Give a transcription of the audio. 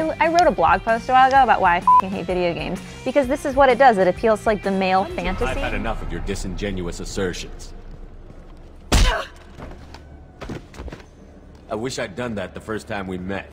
I wrote a blog post a while ago about why I f***ing hate video games. Because this is what it does. It appeals to, like, the male fantasy. I've had enough of your disingenuous assertions. I wish I'd done that the first time we met.